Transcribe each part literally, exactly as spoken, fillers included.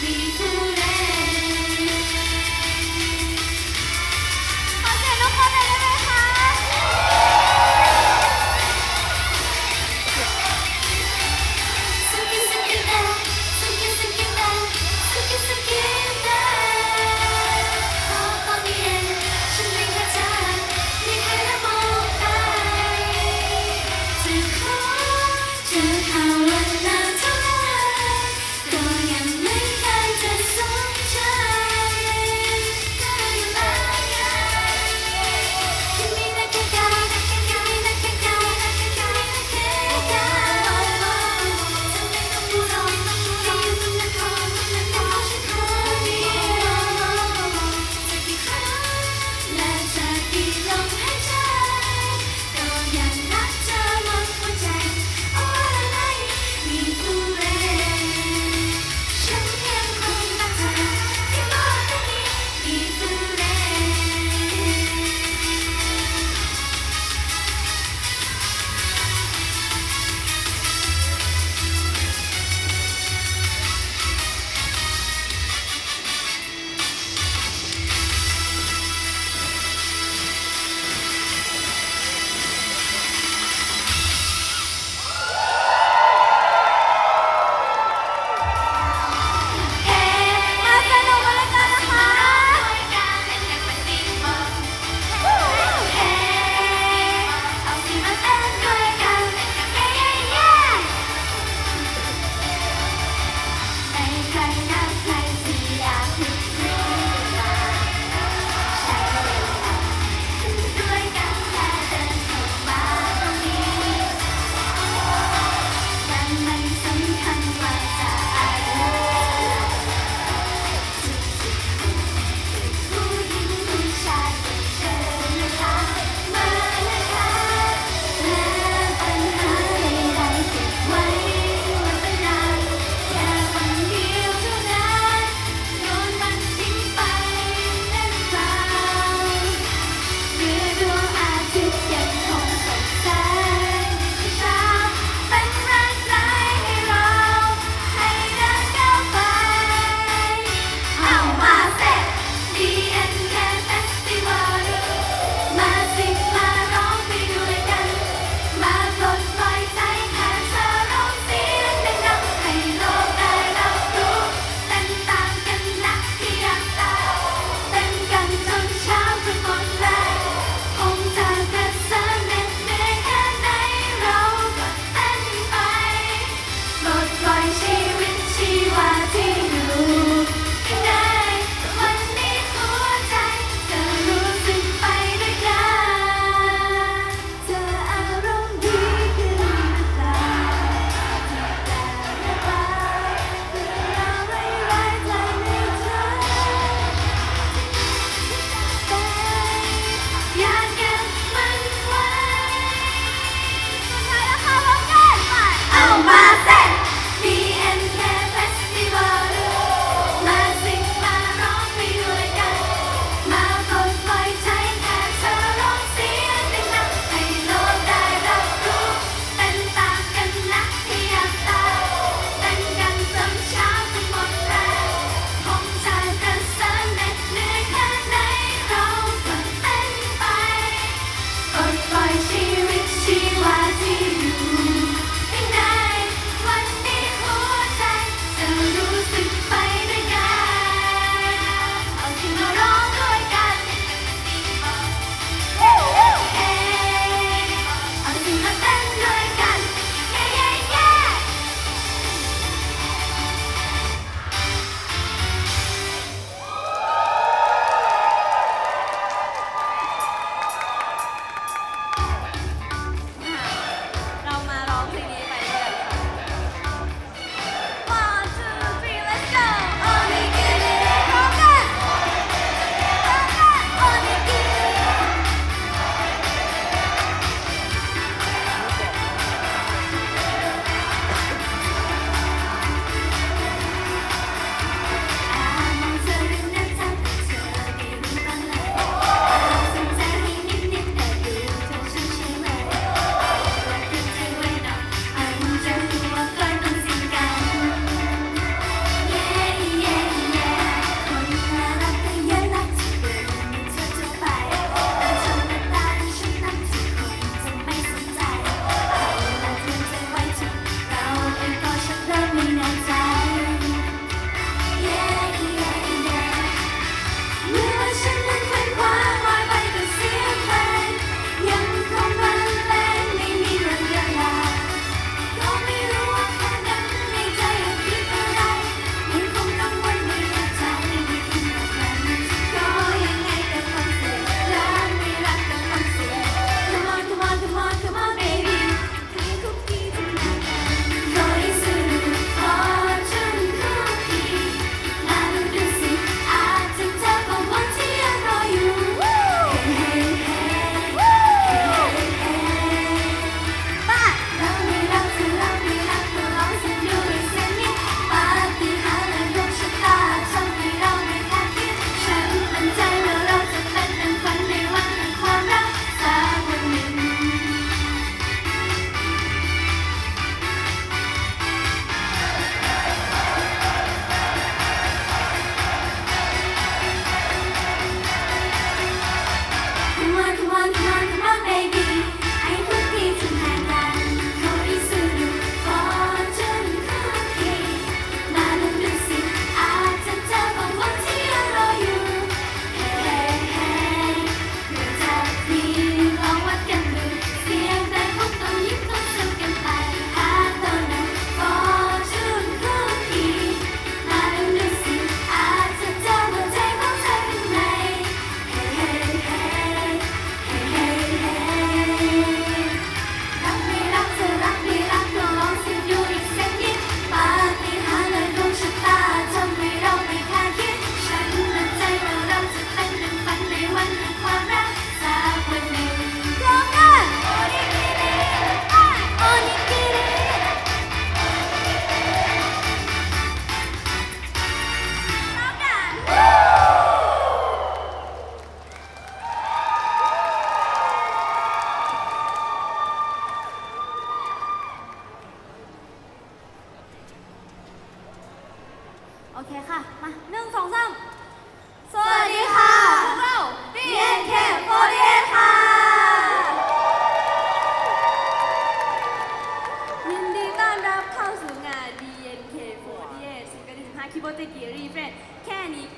ภาวนาเท่าไรก็ยังไม่เคยจะ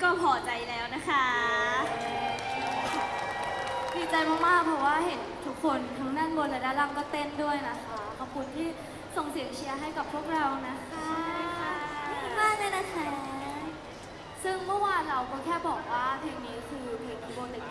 พอใจแล้วนะคะดีใจมากๆเพราะว่าเห็นทุกคนทั้งด้านบนและด้านล่างก็เต้นด้วยนะคะขอบคุณที่ส่งเสียงเชียร์ให้กับพวกเรานะคะดีมากเลยนะคะซึ่งเมื่อวานเราก็แค่บอกว่าเพลงนี้คือเพลงที่โบเล็ก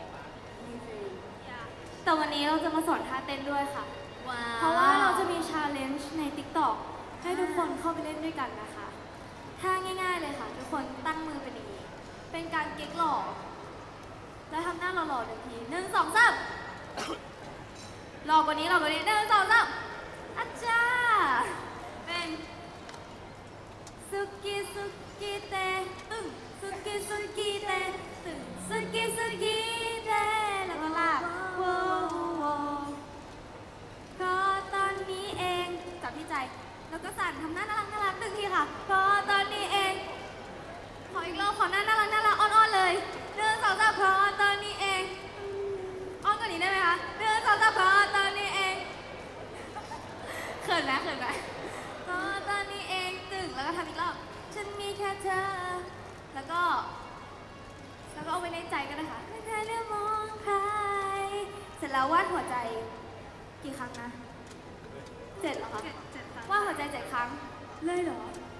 แต่วันนี้เราจะมาสอนท่าเต้นด้วยค่ะเพราะว่าเราจะมีชาเลนจ์ใน ติ๊กต็อก ให้ทุกคนเข้าไปเล่นด้วยกันนะคะท่าง่ายๆเลยค่ะทุกคนตั้งมือเป็นอย่างนี้เป็นการเก๊กหล่อแล้วทำหน้าหล่อๆหนึ่งทีหนึ่งสองสามหล่อกว่านี้หล่อกว่านี้หนึ่งสองสามอาจารย์เป็นสุกิสุกิเตตึ้งสุกิสุกิเตตึ้งสุกิสุกิเตแล้วก็ลากโว้โว้ก็ตอนนี้เองจับที่ใจแล้วก็สั่นทำหน้าน่ารักน่ารักตึ้งทีค่ะก็ตอนนี้เองขออีกรอบขอหน้าน่ารักน่ารักอ้อนๆเลยหนึ่งสองสามพอตอนนี้เองอ้อนกว่านี้ได้ไหมคะหนึ่งสองสามพอตอนนี้เองเขินไหมเขินไหมพอตอนนี้เองตึงแล้วก็ทำอีกรอบฉันมีแค่เธอแล้วก็แล้วก็เอาไว้ในใจกันนะคะไม่เคยได้มองใครเสร็จแล้ววาดหัวใจกี่ครั้งนะเจ็ดเหรอคะวาดหัวใจเจ็ดครั้งเลยเหรอ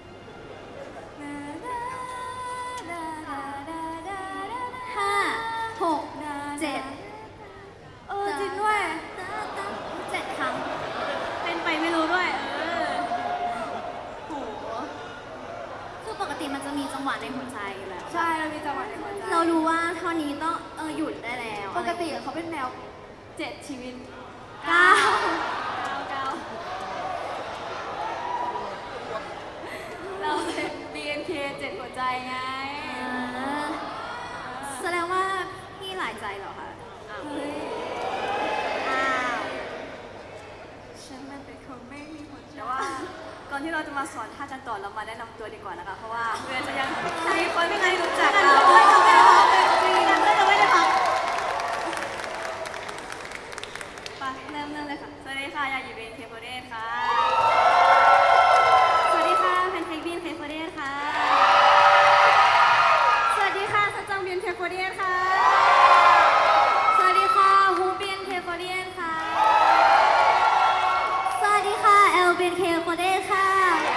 ห้าหกเจ็ดเออจริงด้วยเจ็ดครั้งเป็นไปไม่รู้ด้วยเออโหคือปกติมันจะมีจังหวะในหัวใจอยู่แล้วใช่เรามีจังหวะในหัวใจเรารู้ว่าเท่านี้ต้องเออหยุดได้แล้วปกติเขาเป็นแมวเจ็ดชีวิตเก้าเก้าเก้าเราเป็น บี เอ็น เค เจ็ดหัวใจไงแสดงว่าพี่หลายใจเหรอคะเฮ้ยอ้าวฉันมันเป็นคนไม่มีหัวใจแต่ว่าก่อนที่เราจะมาสอนท่ากันต่อเรามาแนะนำตัวดีกว่านะคะเพราะว่าเพื่อนจะยังมีคนไม่เคยรู้จักเราไม่ได้พักเลยจริงๆเพื่อนจะไม่ได้พักไปเริ่มเริ่มเลยค่ะสวัสดีค่ะยาหยีเบนเคโฟเดสค่ะสวัสดีค่ะแพนเค้กบีนเคโฟเดสค่ะสวัสดีค่ะสจังบีนเคโฟเดสค่ะสวัสดีค่ะฮูบีนเคโฟเดสค่ะสวัสดีค่ะเอลบีนเคโฟเดสค่ะ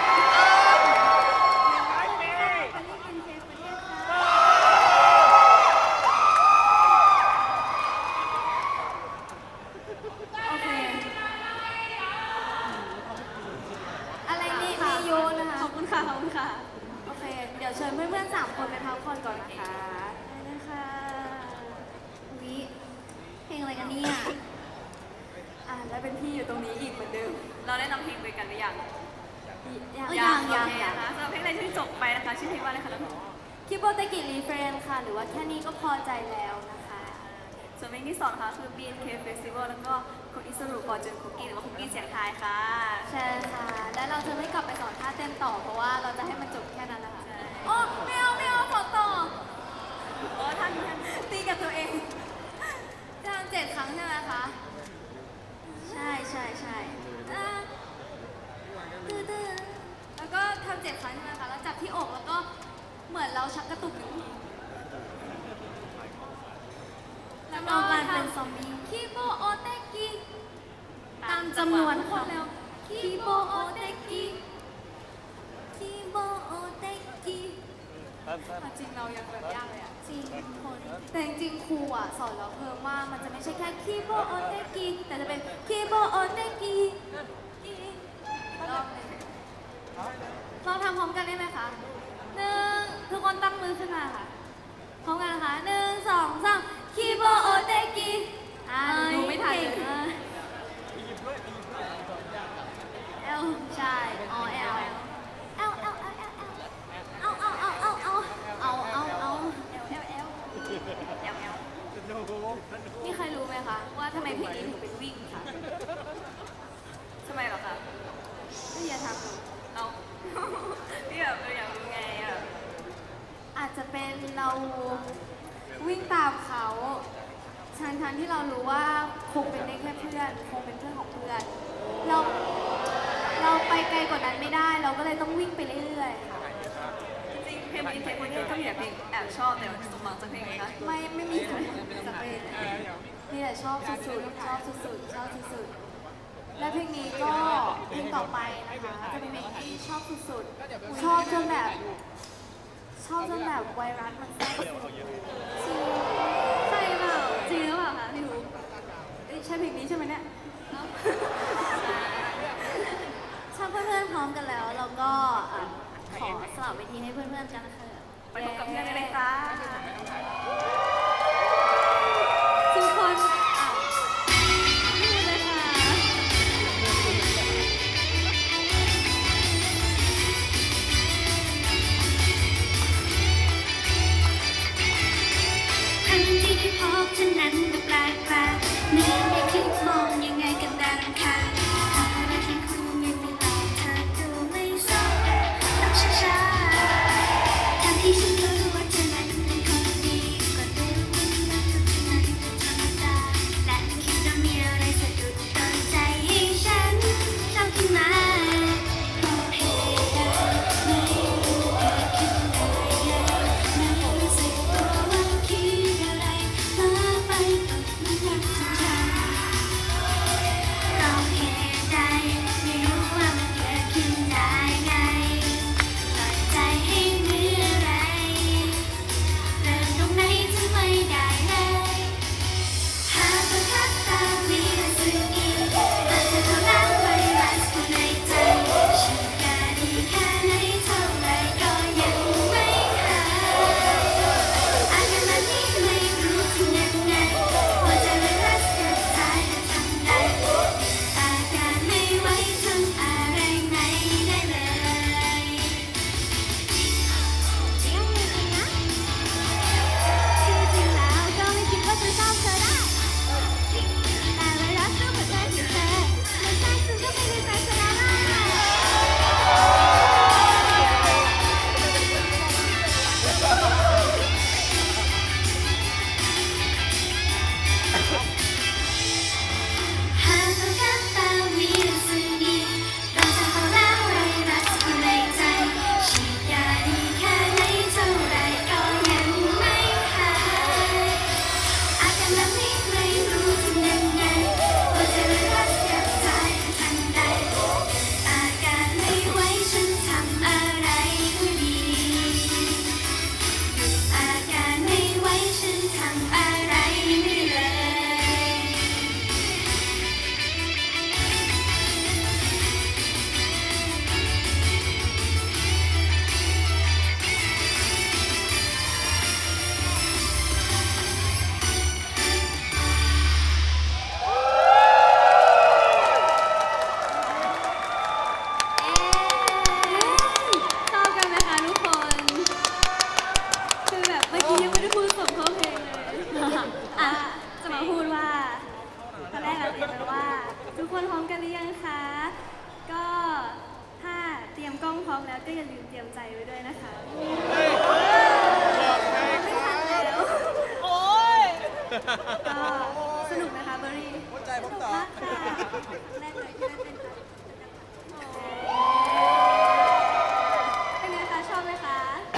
โอเคเดี๋ยวเชิญเพื่อนๆสามคนไปพักผ่อนก่อนนะคะได้เลยค่ะวิเพลงอะไรกันเนี่ยอ่ะแล้วเป็นพี่อยู่ตรงนี้อีกเหมือนเดิมเราได้นำเพลงไปกันหรือยังยังยังยังนะคะสำหรับเพลงอะไรที่จบไปนะคะชื่อเพลงว่าอะไรคะน้องคิโบเตกิรีเฟรนค่ะหรือว่าแค่นี้ก็พอใจแล้วนะคะส่วนเพลงที่สองค่ะคือ บี เอ็น เค Festival แล้วก็คุณอิสรุฟอร์จูนคุกกี้หรือว่าคุกกี้เสียงไทยค่ะใช่ค่ะและเราจะไม่กลับไปสอนท่าเต้นต่อเพราะว่าเราจะให้มันจบแค่นั้นแหละค่ะโอ้ไม่เอาไม่เอาสอนต่อโอ้ท่านตีกับตัวเองจะทำเจ็ดครั้งใช่ไหมคะใช่ใช่ใช่แล้วก็ทำเจ็ดครั้งใช่ไหมคะแล้วจับที่อกแล้วก็เหมือนเราชักกระตุกอยู่แล้วก็การเป็นซอมบี้คีโบโอเตกิตามจำนวนคนแล้วคีโบโอเตกิคีโบโอเตกิจริงเรายังแบบยากเลยอ่ะจริงคนแต่จริงครูอ่ะสอนเราเพิ่มว่ามันจะไม่ใช่แค่คีโบโอเตกิแต่จะเป็นคีโบโอเตกิเราทำพร้อมกันได้ไหมคะหนึ่งทุกคนตั้งมือขึ้นมาค่ะพร้อมกันนะคะหนึ่งสองสามคีโบโอเตกิอ่าดูไม่ทันเลยเอลใช่อ๋อเอลเอลเอลเอลเอลเอลเอาเอาเอาเอาเอาเอาเอาเอาเอลเอลเอลเอลเอลนี่ใครรู้ไหมคะว่าทำไมเพลงนี้ถึงเป็นวิ่งค่ะทำไมหรอคะพี่อย่าทำเอาพี่แบบเราอยากรู้ไงอ่ะอาจจะเป็นเราวิ่งตามเขาทั้งทั้งที่เรารู้ว่าคงเป็นได้แค่เพื่อนคงเป็นเพื่อนของเพื่อนเราเราไปไกลกว่านั้นไม่ได้เราก็เลยต้องวิ่งไปเรื่อยๆค่ะจริงๆเพเพลงมีเพลงคนนี้ก็มีแต่เพลงแอบชอบแต่สมหวังสักเพลงไหมคะไม่ไม่มีสักเพลงมีแต่ชอบสุดๆชอบสุดๆชอบสุดๆและเพลงนี้ก็เพลงต่อไปนะคะจะเป็นเพลงที่ชอบสุดๆชอบจนแบบชอบจนแบบไวรัสมันแทรกซึมใช่เปล่าจริงหรือเปล่าคะพี่หูใช่เพลงนี้ใช่ไหมเนี่ยถ้าเพื่อนๆพร้อมกันแล้วเราก็ขอสลับเวทีให้เพื่อนๆกันนะคะไปพบกับเพื่อนเลยค่ะทุกคนนี่เลยค่ะทันทีที่พบเธอนั้นดูแปลกแปลกเหมือนในคลิปมองยังไงกันดังค่ะอะไรที่คุณยังไม่ลองเธอดูไม่สนต้องช้าๆทั้งที่ฉันรู้ว่าเธอนั้นเป็นคนดีกว่าเดิมและทุกทีนั้นเป็นธรรมดาและไม่คิดว่ามีอะไรสะดุดโดนใจให้ฉันชอบขึ้นมาเพราะเหตุใดไม่รู้เกิดขึ้นได้ยังไม่รู้สึกตัวว่าคิดอะไรเพลอไปตกหลุมรักฉันเราเหตุใดไม่รู้ว่ามันเกิดขึ้นได้ไงปล่อยใจให้เมื่อไรเริ่มตรงไหนจะไม่ได้เลยหากว่าทักตามีสิ่งอีกอาจจะเท่านั้นไวรัสข้างในใจฉันกล้าดีแค่ไหนเท่าไรก็ยังไม่หายอาการแบบนี้ไม่รู้ทำยังไงหัวใจไวรัสกระจายจะทำได้อาการไม่ไหวทำอะไรไม่ได้เลยจริงจริงนะจริงๆแล้วก็ไม่คิดว่าจะชอบเธอได้แต่ไวรัสก็เหมือนกันที่เธอมันสร้างซึมเข้าไปในใจเธอแล้วล่ะ หากต้องการตามีสิ่งอีกเราจะเข้าล้างไวรัสข้างในใจฉีดยาดีแค่ไหนเท่าไรก็ยังไม่หายอาการแบบนี้ไม่รู้ทำยังไงหัวใจไวรัสกระจายทันใดอาการไม่ไหวฉันทำอะไรก็ดีหยุดอาการไม่ไหวฉันทำอะไรไม่เลยชอบกันไหมคะทุกคน คือแบบเมื่อกี้ยังไม่ได้พูดส่งเข้าเพลงเลยอ่ะจะมาพูดว่าตอนแรกเราเตรียมไว้ว่า ทุกคนพร้อมกันหรือยังคะ ก็ถ้าเตรียมกล้องพร้อมแล้วก็อย่าลืมเตรียมใจไว้ด้วยนะคะไม่ทันแล้วก็สนุกนะคะเบอร์รี่สนุกมากค่ะแรกเลยที่ได้เป็นค่ะเป็นไงคะชอบไหมคะ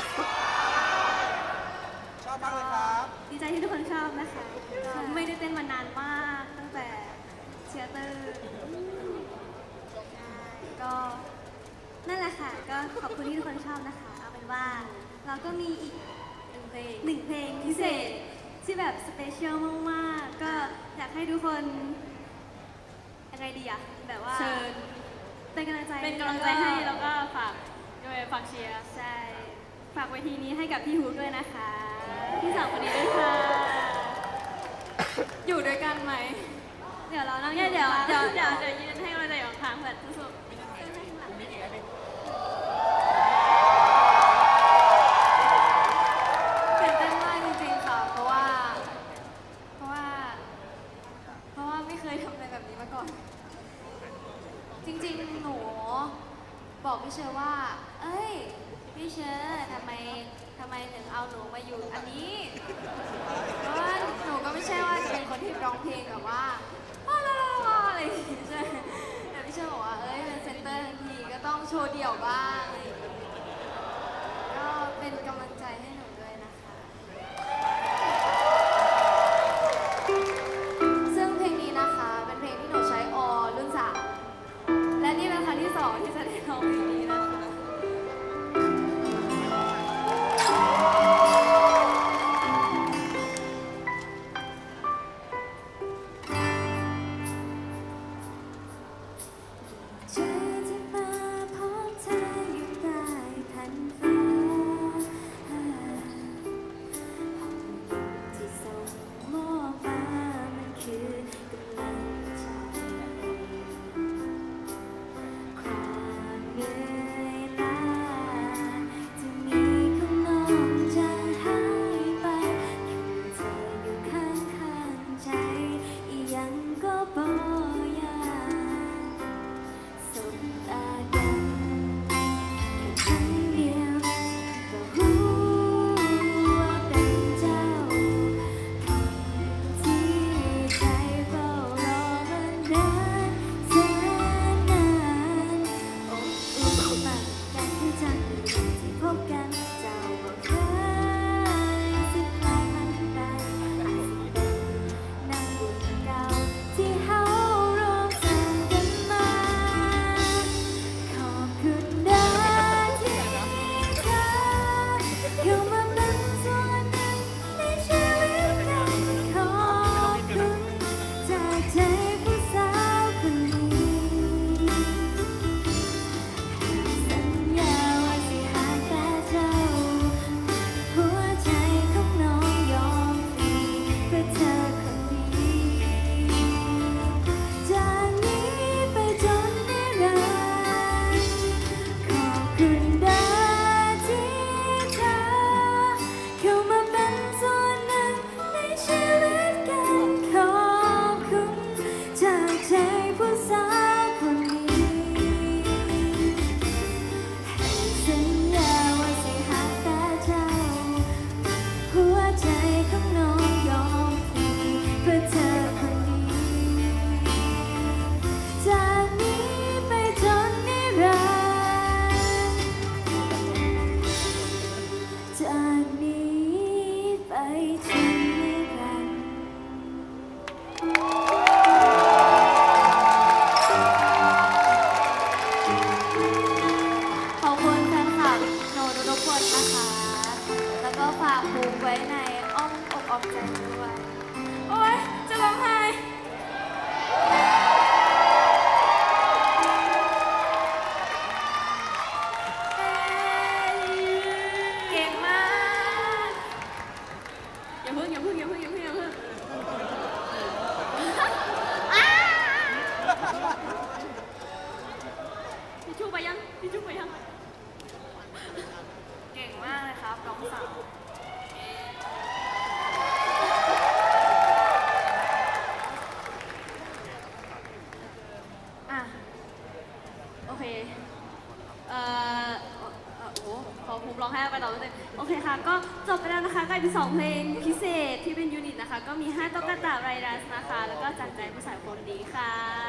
ชอบมากเลยครับดีใจที่ทุกคนชอบนะคะก็ไม่ได้เต้นมานานมากตั้งแต่เชียร์เตอร์ใช่ก็นั่นแหละค่ะ ก็ขอบคุณที่ทุกคนชอบนะคะ เอาเป็นว่าเราก็มีอีกหนึ่งเพลงหนึ่งเพลงพิเศษที่แบบสเปเชียลมากๆ ก็อยากให้ทุกคนยังไงดีอะแบบว่าเชิญเป็นกำลังใจเป็นกำลังใจให้แล้วก็ฝากด้วยฝากเชียร์ใช่ ฝากเวทีนี้ให้กับพี่ฮูด้วยนะคะ พี่สาวคนนี้ด้วยค่ะอยู่ด้วยกันไหมเดี๋ยวเรานั่งเนี่ยเดี๋ยวข้างเดี๋ยวล่างเดี๋ยวเดี๋ยวยืนให้กำลังใจอยู่ข้างๆเพื่อนสู้ตื่นเต้นมากจริงๆค่ะ เพราะว่า เพราะว่า เพราะว่าไม่เคยทำอะไรแบบนี้มาก่อน จริงๆ หนูบอกพี่เชอร์ว่า เอ้ย พี่เชอร์ทำไมทำไมถึงเอาหนูมาอยู่อันนี้ เพราะว่าหนูก็ไม่ใช่ว่าจะเป็นคนที่ร้องเพลงแบบว่าว้าวอะไรอย่างงี้ใช่ไหมแต่พี่เชอร์บอกว่า เอ้ยเป็นเซนเตอร์ทันทีก็ต้องโชว์เดี่ยวบ้างอะไรอย่างงี้ก็เป็นกำลังใจให้หนูด้วยนะคะ ซึ่งเพลงนี้นะคะเป็นเพลงที่หนูใช้อรุ่นสามและนี่เป็นครั้งที่สองที่จะได้ร้องเพลงนี้นะคะ ใจที่มาพบเธออยู่ใต้แผ่นฟ้าที่ส่งมอบมามันคือกำลังใจความเหนื่อยล้าที่มีข้างนอกจะหายไปแค่เธออยู่ข้างๆใจอีกยังก็บ่อยาก สบตากันแค่ครั้งเดียวก็รู้ว่าเป็นเจ้าคนที่ใจเฝ้ารอมานานแสนนานอบอุ่นปากกันที่จังที่พบกันเจ้าก็เคยสิบลายมันไปอาจสิเป็นนางบุญเก่าที่เฮารวมสร้างกันมา ขอบคุณนะที่เธอเข้ามาเป็นส่วนหนึ่งในชีวิตกันขอบคุณจากใจผู้สาวคนนี้สัญญาว่าสิหากแต่เจ้าหัวใจของน้องยอมฟรีเพื่อเธอคนนี้จากนี้ไปจนนิรันดร์ ขอบคุณนะที่เธอเข้ามาเป็นส่วนหนึ่งในชีวิตกันขอบคุณจากใจผู้สาวคนนี้ให้สัญญาว่าสิหากแต่เจ้าหัวใจของน้องยอมฟรีเพื่อเธอคนนี้ จากนี้ไปจนนิรันดร์จากนี้ไปจนนิรันดร์ขอบคุณแฟนคลับโนทุกคนนะคะ แล้วก็ฝากบูมไว้ในอ้อมอกอ้อมใจด้วย โอ๊ย จะร้องไห้ เก่งมากอย่าเพิ่งอย่าเพิ่งอย่าเพิ่งอย่าเพิ่งอย่าเพิ่งทิชชู่ไปยังทิชชู่ไปยังเก่งมากเลยครับน้องสาวเย้อ่ะโอเคเอ่อเอ่อโอ้โหพอภูมิร้องไห้ไปต่อเลยโอเคค่ะ ก็จบไปแล้วนะคะกับอีกสองเพลงพิเศษที่เป็นยูนิตนะคะ ก็มีห้าตุ๊กตาไรดัสนะคะ แล้วก็จากใจผู้สาวคนดีค่ะ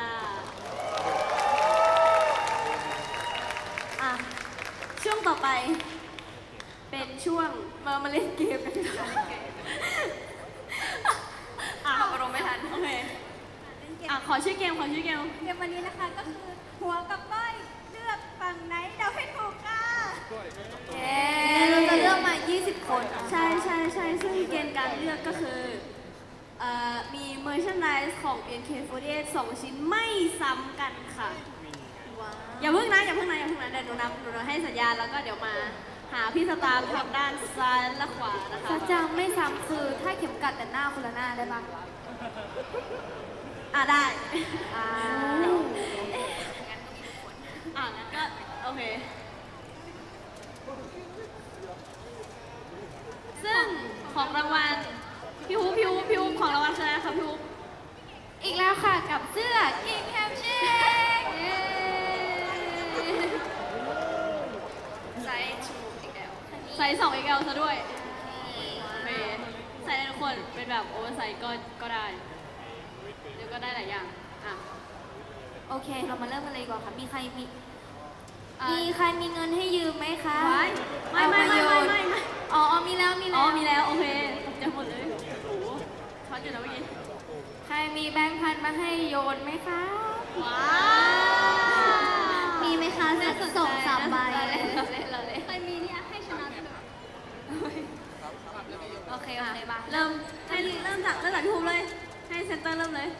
อ่ะ ช่วงต่อไป เป็นช่วงมามาเล่นเกมกันค่ะอ่ะอารมณ์ไม่ทัน โอเค อ่ะ ขอชื่อเกม ขอชื่อเกมเกมวันนี้นะคะก็คือหัวกับก้อยเลือกฝั่งไหนเดาให้ถูกค่ะเย้เราจะเลือกมา ยี่สิบ คนใช่ใช่ใช่ซึ่งเกณฑ์การเลือกก็คือเอ่อมี merchandise ของ บี เอ็น เค สี่สิบแปด สองชิ้นไม่ซ้ำกันค่ะว้าวอย่าเพิ่งนะ อย่าเพิ่งนะ อย่าเพิ่งนะ เดี๋ยวหนูนับหนูให้สัญญาณแล้วก็เดี๋ยวมาหาพี่สตาร์ทางด้านซ้ายและขวานะคะจะจำไม่ซ้ำคือถ้าเข็มกัดแต่หน้าคนละหน้าได้ปะอ่ะได้อ้าอ่ะงั้นก็โอเค ซึ่งของรางวัลพี่ฮูพี่ฮูพี่ฮูของรางวัลคืออะไรคะพี่ฮูอีกแล้วค่ะกับเสื้อ King Handshake ไซส์ทูอีกแล้วไซส์สองอีกแล้วซะด้วยเมใส่ได้ทุกคนเป็นแบบโอเวอร์ไซส์ก็ก็ได้เดี๋ยวก็ได้หลายอย่างอ่ะโอเค เรามาเริ่มกันเลยดีกว่อนค่ะ มีใครมีมีใครมีเงินให้ยืมไหมคะไม่ไม่ไม่ไม่ไม่ไม่อ๋อมีแล้วมีอ๋แล้อวมีแล้วโอเคจะหมดเลยโอ้โหช็อตอยู่นะเมื่อกี้ใครมีแบงค์พันมาให้โยนไหมคะว้ามีไหมคะสักสองสามใบเราเล่นเราเล่นเราเล่นใครมีเนี่ยให้ชนะกันโอเคโอเคมาเริ่มให้เริ่มจากเริ่มจากพี่ภูมิเลยให้เซนเตอร์เริ่มเลย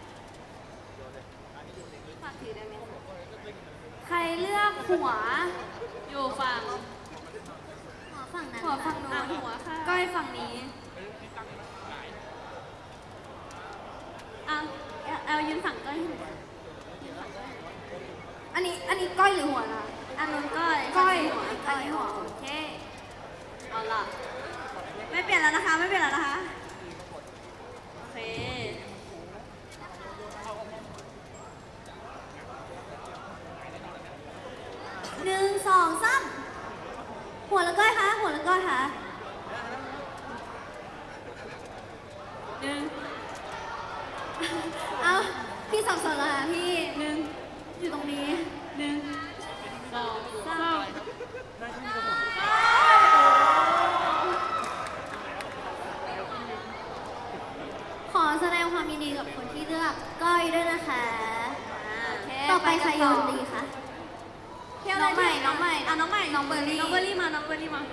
ฝากถือได้ไหมคะใครเลือกหัวอยู่ฝั่งหัวฝั่งนั้นหัวฝั่งนู้อ่ะนหัวค่ะก้อยฝั่งนี้อ่ะเอาเอายืนฝั่งก้อยให้หน่อยยืนฝั่งก้อยอันนี้อันนี้ก้อยหรือหัวนะอันนู้นก้อยก้อยหัวก้อยหัวโอเคเอาล่ะไม่เปลี่ยนแล้วนะคะไม่เปลี่ยนแล้วนะคะโอเคหนึ่งสองสามหัวแล้วก้อยคะหัวแล้วก้อยคะหนึ่งเอาพี่สับสนแล้วค่ะพี่หนึ่งอยู่ตรงนี้หนึ่งสองสามขอแสดงความยินดีกับคนที่เลือกก้อยด้วยนะคะอ่าต่อไปใครโยนดีคะน้องใหม่น้องใหม่อ่ะน้องใหม่น้องเบอร์รี่น้องเบอร์รี่มาน้องเบอร์รี่มา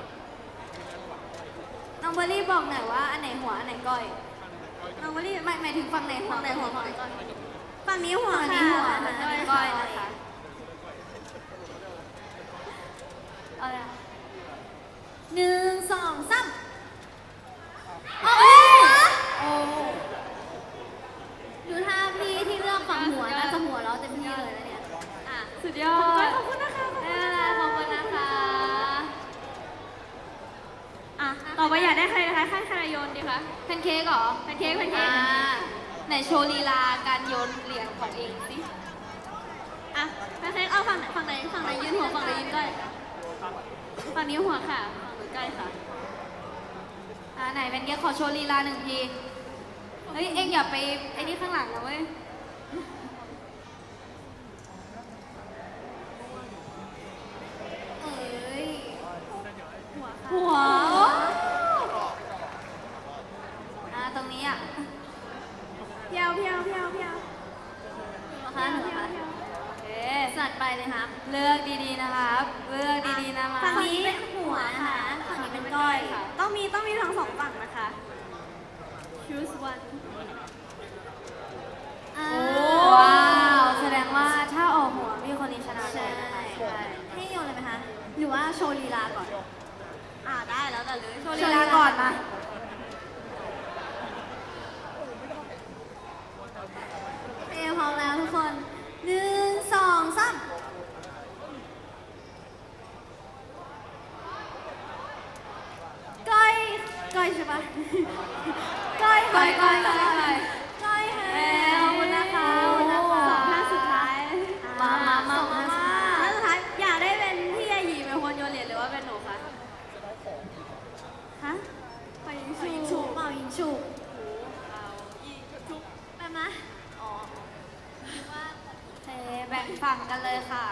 น้องเบอร์รี่บอกหน่อยว่าอันไหนหัวอันไหนก้อยน้องเบอร์รี่ไม่หมายถึงฝั่งไหนหัวฝั่งไหนหัวฝั่งไหนก้อยฝั่งนี้หัวฝั่งค่ะนี้หัวฝั่งก้ก้ออย ยนะนะคะเอาละหนึ่งสองสามโอ้โอ้ดูท่าพี่ที่เลือกฝั่งหัวน่าจะหัวเราะเต็มที่เลยนะเนี่ยอ่ะสุดยอดขอบคุณนะคะได้แล้วขอบคุณนะคะอ่ะต่อไปอยากได้ใครนะคะใครใครโยนดีคะแพนเค้กเหรอแพนเค้กแพนเค้กอ่าไหนโชว์ลีลาการโยนเหรียญของเองสิอ่ะแพนเค้กเอาฝั่งไหนฝั่งไหนฝั่งไหนยืนหัวฝั่งไหนยืนก้อยฝั่งนี้หัวค่ะฝั่งนู้นก้อยค่ะอ่าไหนแพนเค้กขอโชว์ลีลาหนึ่งทีเฮ้ยเอ็งอย่าไปไอ้นี่ข้างหลังนะเว้ยเอ้ยหัวค่ะหัวอ่าตรงนี้อ่ะเพียวเพียวเพียวเพียวนะคะหนูคะโอเคสัดไปเลยครับ เลือกดีๆนะครับเลือกดีๆนะคะฝั่งนี้เป็นหัวนะคะฝั่งนี้เป็นก้อยค่ะต้องมีต้องมีทั้งสองฝั่งนะคะ choose one อ่าว้าวแสดงว่าถ้าออกหัวมีคนนี้ชนะเลยนะคะใช่ให้โยนเลยไหมคะหรือว่าโชว์ลีลาก่อนอ่าได้แล้วแต่เลยโชว์ลีลาก่อนมาเอพร้อมแล้วทุกคนหนึ่งสองสามก้อยก้อยใช่ปะก้อยก้อยก้อยก้อยก้อยก้อยเฮ้ขอบคุณนะคะขอบคุณนะคะสองท่านสุดท้ายมามามามาท่านสุดท้ายอยากได้เป็นพี่ยายีเป็นคนโยนเหรียญหรือว่าเป็นหนูคะฮะไปยิงเป่ายิงชูฉุบเป่ายิงฉุบเอายิงชุบไปไหมอ๋อเทแบ่งฝั่งกันเลยค่ะ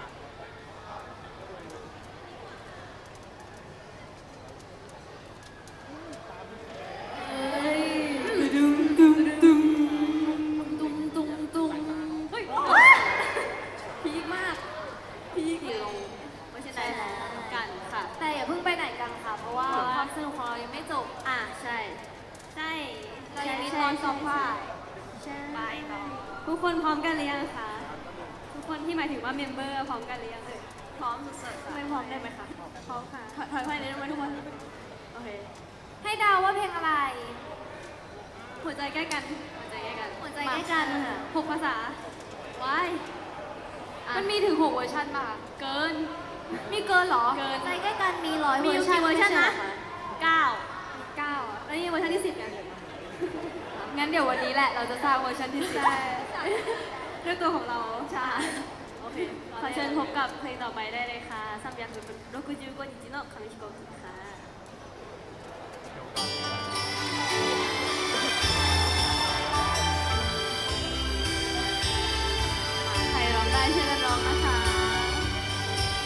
เฮ้ยดุมดุมดุมดุมดุมดุมเฮ้ยพีคมากพีคกี่โลไม่ใช่ไหนกันค่ะแต่อย่าเพิ่งไปไหนกันค่ะ เพราะว่าความสนุกของเรายังไม่จบอ่ะใช่ใช่เรายังมีตอนสองฝ่ายใช่ไปต่อทุกคนพร้อมกันหรือยังคะทุกคนที่หมายถึงว่าเมมเบอร์พร้อมกันหรือยังเอ่ยพร้อมสุดๆไม่พร้อมได้ไหมคะพร้อมค่ะถอยถอยไปเลยได้ไหมทุกคนโอเคให้เดาว่าเพลงอะไรหัวใจใกล้กันหัวใจใกล้กันหัวใจใกล้กันค่ะหกภาษาว้ายมันมีถึงหกเวอร์ชันป่ะเกินมีเกินเหรอเกินใจใกล้กันมีร้อยมีเวออยู่ร์ชันกี่เวอร์ชันนะไม่ใช่เหรอคเก้าเก้าอ่ะแล้วนี่เวอร์ชันที่สิบยังงั้นเดี๋ยววันนี้แหละเราจะสร้างเวอร์ชันที่สิบด้วยตัวของเราใช่โอเคขอเชิญพบกับเพลงต่อไปได้เลยค่ะซัมยังคือโรคุจิโกนิจิโนะคามิชิโกะค่ะ ใครร้องได้ช่วยกันร้องนะคะ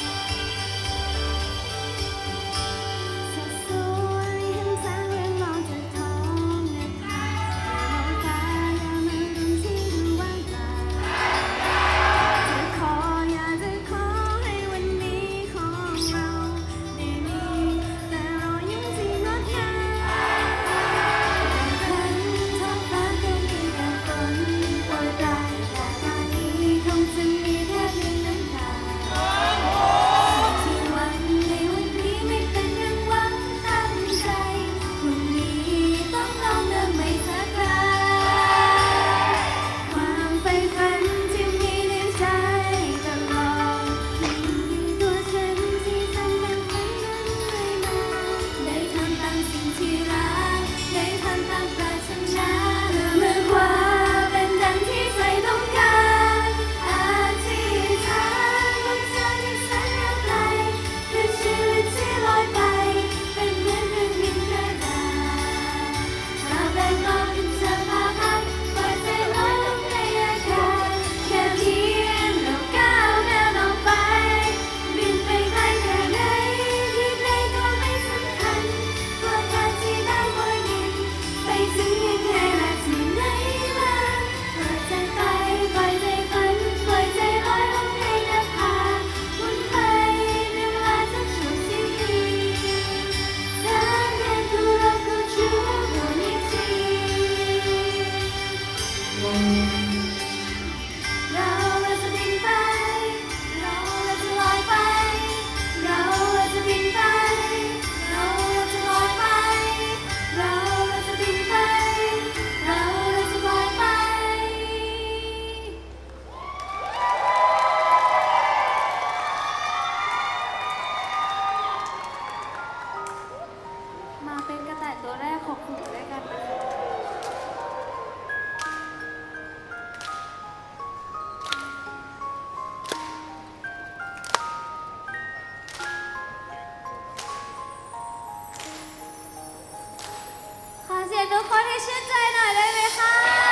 สียงทุกคนให้ชื่นใจหน่อยได้ไหมคะ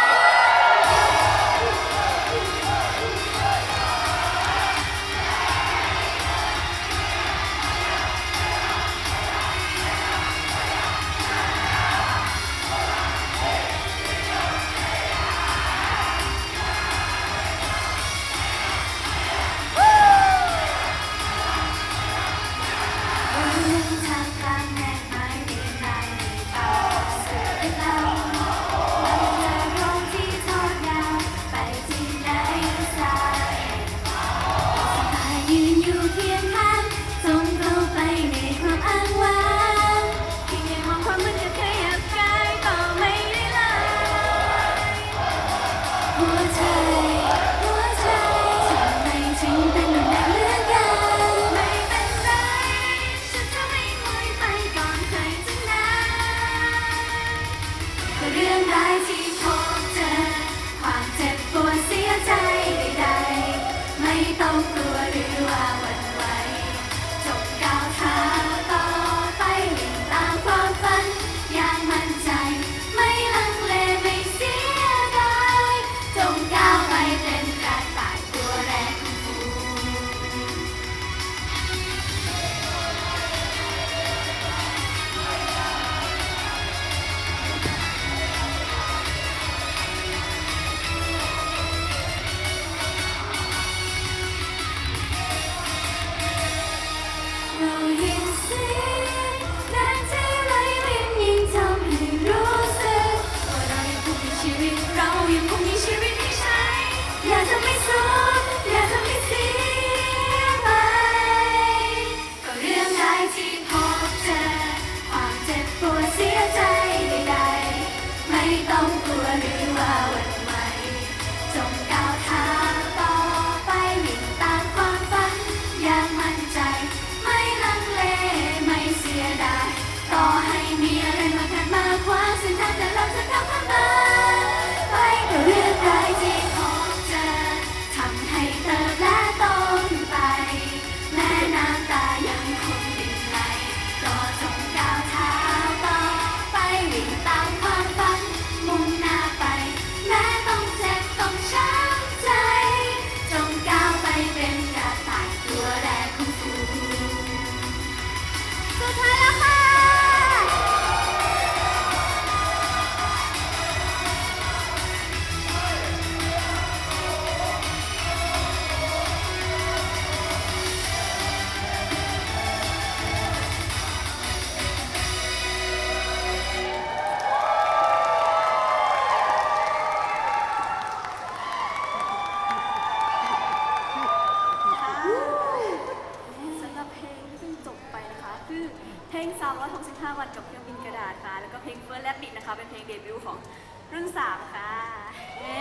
วันกับเครื่องบินกระดาษค่ะแล้วก็เพลงเฟิร์สแลบบิดนะคะเป็นเพลงเดบิวต์ของรุ่นสามค่ะเย้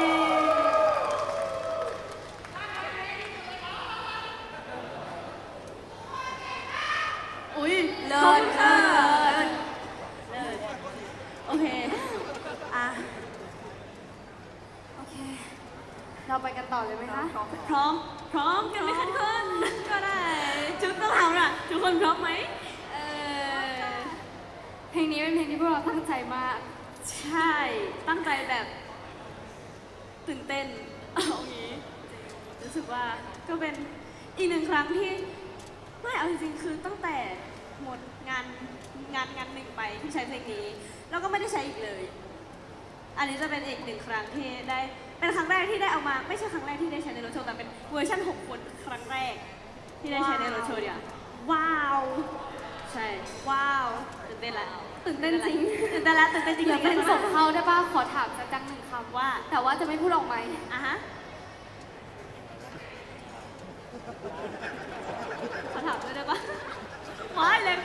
อุ้ยเลิศค่ะเลิศโอเคอ่ะโอเคเราไปกันต่อเลยไหมคะพร้อมพร้อมพร้อมกันไหมคะทุกคนก็ได้จุดต้องถามล่ะทุกคนพร้อมไหมเออเพลงนี้เป็นเพลงที่พวกเราตั้งใจมากใช่ตั้งใจแบบตื่นเต้นเอางี้รู้สึกว่าก็เป็นอีกหนึ่งครั้งที่ไม่เอาจริงๆคือตั้งแต่หมดงานงานงานหนึ่งไปที่ใช้เพลงนี้แล้วก็ไม่ได้ใช้อีกเลยอันนี้จะเป็นอีกหนึ่งครั้งที่ได้เป็นครั้งแรกที่ได้เอามาไม่ใช่ครั้งแรกที่ได้ใช้ในรถโชว์แต่เป็นเวอร์ชันหกคนครั้งแรกที่ได้ใช้ในรถโชว์เดียวว้าวใช่ว้าวตื่นเต้นละตื่นเต้นจริงตื่นเต้นละตื่นเต้นจริงอย่าเป็นส่งเขาได้ป่ะขอถามสักจังหนึ่งคำว่าแต่ว่าจะไม่พูดออกไหมอ่ะฮะขอถามด้วยได้ป่ะว้ายเลย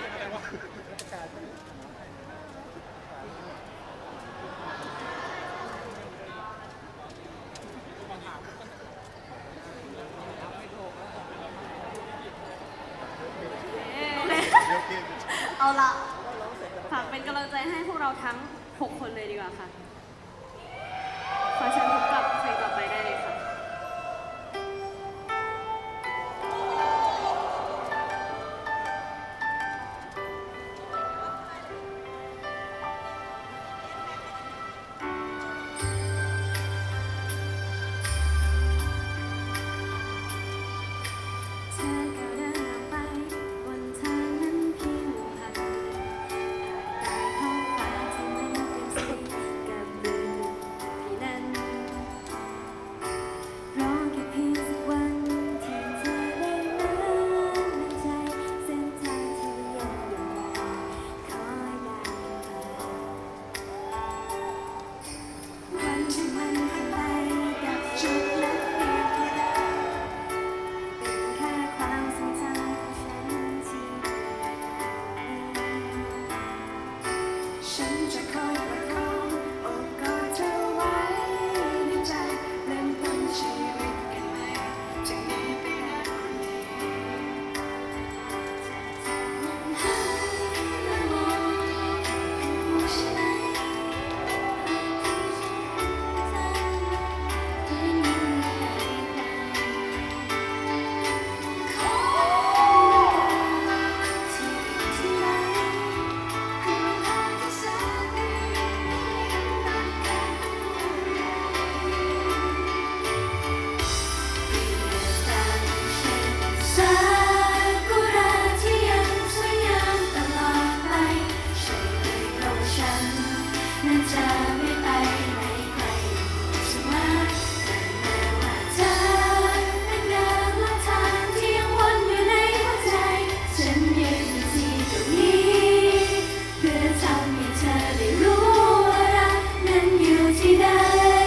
เอาละฝากเป็นกำลังใจให้พวกเราทั้งหกคนเลยดีกว่าค่ะขอเชิญพบกับเพลงต่อไปได้เลยค่ะฉันนั้นจะไม่ไปไหนไกลเสมอแต่แม้ว่าเธอเป็นเดินและทางที่ยังวนอยู่ในหัวใจฉันยืนอยู่ที่ตรงนี้เพื่อทำให้เธอได้รู้ว่ารักนั้นอยู่ที่ใด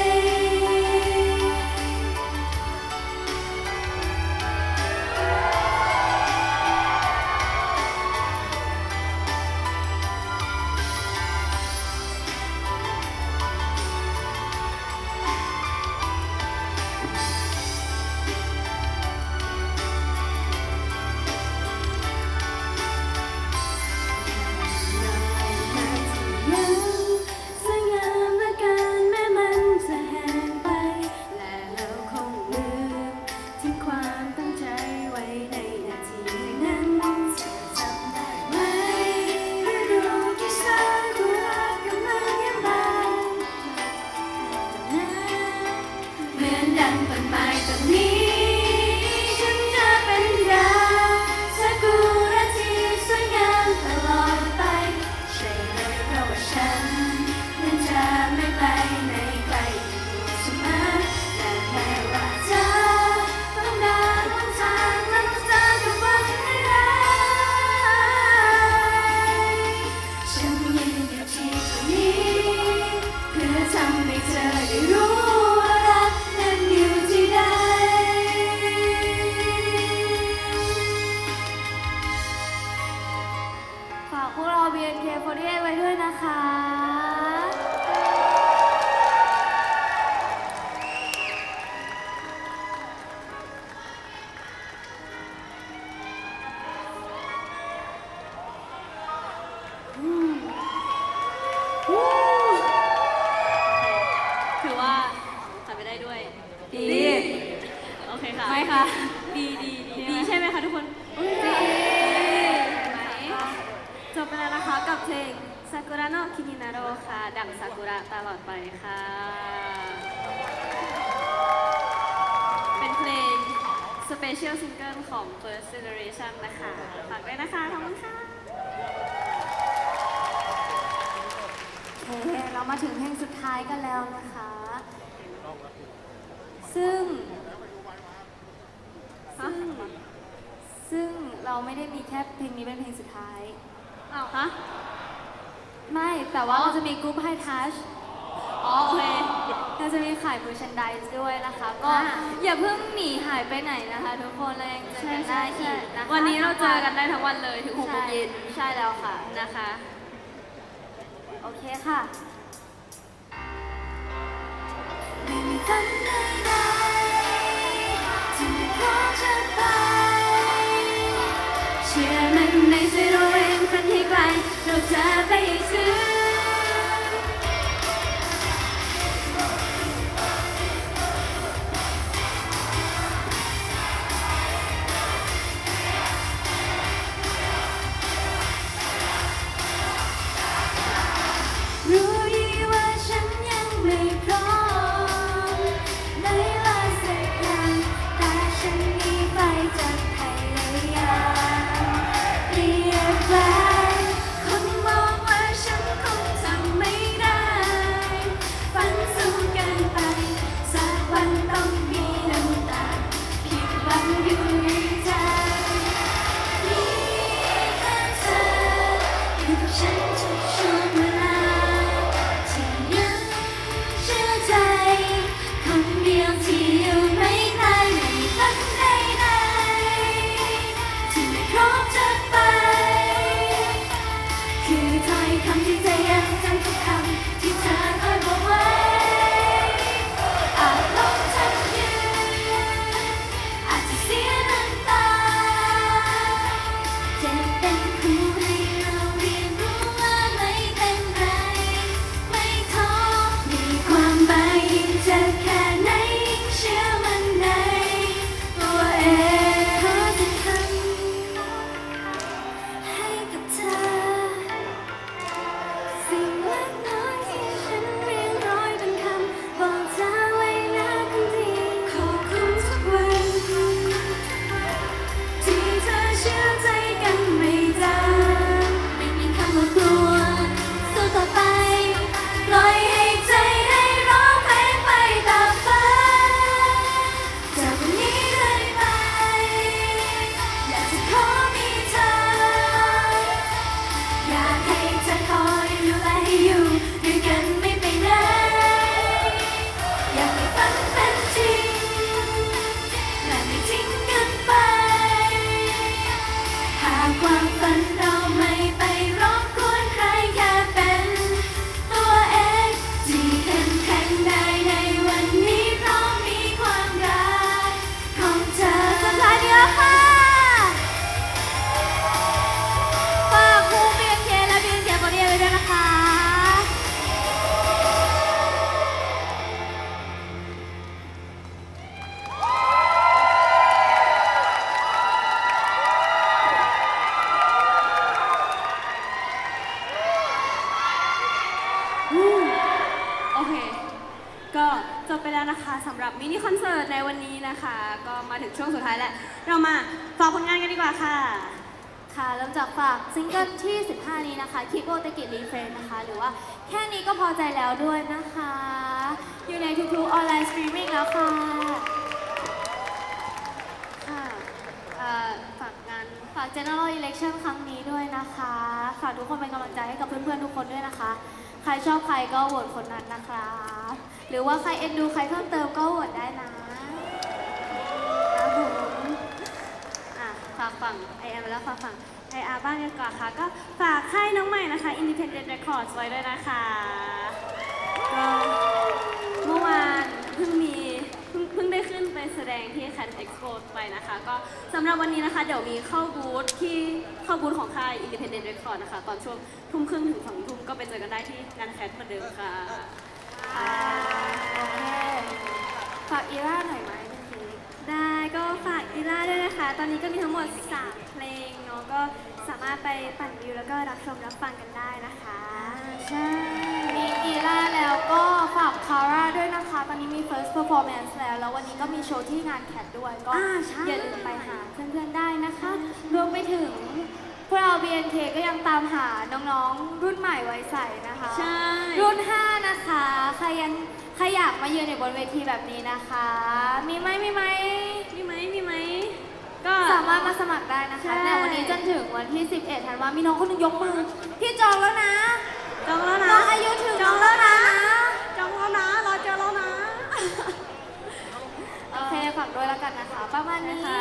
ฝากพวกเรา บี เอ็น เค โฟร์ตี้เอท ไว้ด้วยนะคะถือว่าทำไปได้ด้วยดีโอเคค่ะไม่ค่ะดีดีดีดีใช่ไหมคะทุกคนดีไหมจบไปแล้วนะคะกับเพลงซากุระโนะคินินาโรค่ะดังซากุระตลอดไปค่ะ เป็นเพลง Special Single ของ First Generation นะคะฝากด้วยนะคะขอบคุณค่ะโอเคเรามาถึงเพลงสุดท้ายกันแล้วนะคะ ซึ่ง ซึ่ง ซึ่งเราไม่ได้มีแค่เพลงนี้เป็นเพลงสุดท้ายอ้าวฮะไม่ แต่ว่าเราจะมีกรุ๊ปไฮทัชอ๋อโอเคเราจะมีขายบูชันไดส์ด้วยนะคะ ก็อ่าอย่าเพิ่งหนีหายไปไหนนะคะทุกคนเรายังเจอกันได้อีกนะคะวันนี้เราเจอกันได้ทั้งวันเลยถึงหกโมงเย็นใช่แล้วค่ะนะคะโอเคค่ะไม่มีคำใดๆที่ไม่พอจะไปเชื่อมันในใจเราเองฝันให้ไกลเราจะไปถึงรู้ดีว่าฉันยังไม่พร้อมในเคก็จบไปแล้วนะคะสำหรับมินิคอนเสิร์ตในวันนี้นะคะก็มาถึงช่วงสุดท้ายแล้วเรามาฝากผลงานกันดีกว่าค่ะค่ะเริ่มจากฝากซิงเกิลที่ สิบห้า นี้นะคะคิโกเตกิรีเฟรนนะคะหรือว่าแค่นี้ก็พอใจแล้วด้วยนะคะอยู่ในทุกๆออนไลน์สตรีมมิ่งแล้วค่ะค่ะฝากงานฝาก General Election ครั้งนี้ด้วยนะคะฝากทุกคนเป็นกำลังใจให้กับเพื่อนๆทุกคนด้วยนะคะใครชอบใครก็โหวตคนนั้นนะคะหรือว่าใครเอ็นดูใครเพิ่มเติมก็โหวตได้นะครับผมอ่ะฝากฝั่งไอแอมแล้วฝากฝั่งไออาร์บ้างกันก่อนค่ะก็ฝากค่ายน้องใหม่นะคะ Independent Records ไว้ด้วยนะคะก็เมื่อวานเพิ่งมีเพิ่งเพิ่งได้ขึ้นไปแสดงที่ Cat Expo ไปนะคะก็สำหรับวันนี้นะคะเดี๋ยวมีเข้าบูธที่เข้าบูธของค่าย Independent Records นะคะตอนช่วงทุ่มครึ่งถึงสองทุ่มก็ไปเจอกันได้ที่งานแคทเหมือนเดิมค่ะโอเคฝากอีล่าหน่อยไหมเป็นเพลงได้ก็ฝากอีล่าด้วยนะคะตอนนี้ก็มีทั้งหมดสามเพลงเนาะก็สามารถไปปั่นวิวแล้วก็รับชมรับฟังกันได้นะคะใช่มีอีล่าแล้วก็ฝากคาร่าด้วยนะคะตอนนี้มี first performance แล้วแล้ววันนี้ก็มีโชว์ที่งานแคทด้วยก็อย่าลืมไปหาเพื่อนๆได้นะคะรวมไปถึงพวกเรา บี เอ็น เค ก็ยังตามหาน้องๆรุ่นใหม่ไว้ใส่นะคะใช่รุ่นห้านะคะใครยังใครอยากมายืนในบนเวทีแบบนี้นะคะมีไหมมีไหมมีไหมมีไหมก็สามารถมาสมัครได้นะคะในวันนี้จนถึงวันที่สิบเอ็ดธันวาคมมีน้องคนนึงยกมือพี่จองแล้วนะจองแล้วนะน้องอายุถึงจองแล้วนะจองแล้วนะรอเจอแล้วนะโอเคฝากด้วยแล้วกันนะคะประมาณนี้ค่ะ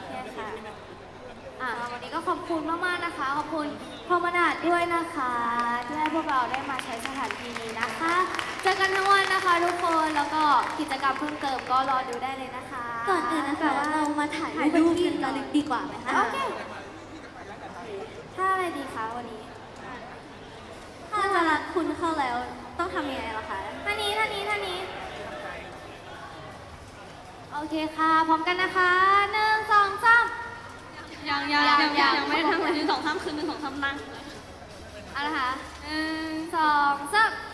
อ่ะวันนี้ก็ขอบคุณมากๆนะคะขอบคุณพรหมนาถด้วยนะคะที่ให้พวกเราได้มาใช้สถานที่นี้นะคะเจอกันทั้งวันนะคะทุกคนแล้วก็กิจกรรมเพิ่มเติมก็รอดูได้เลยนะคะก่อนอื่นนะคะว่าเรามาถ่ายรูปกันก่อนดีกว่าไหมคะโอเคถ้าอะไรดีคะวันนี้ถ้าจะรักคุณเข้าแล้วต้องทำยังไงล่ะคะท่านี้ท่านี้ท่านี้โอเคค่ะพร้อมกันนะคะหนึ่งสองสามยังยังยังยังไม่ได้ทำหนึ่งสองสามคือหนึ่งสองสามนั่งเอาละค่ะหนึ่งสองสาม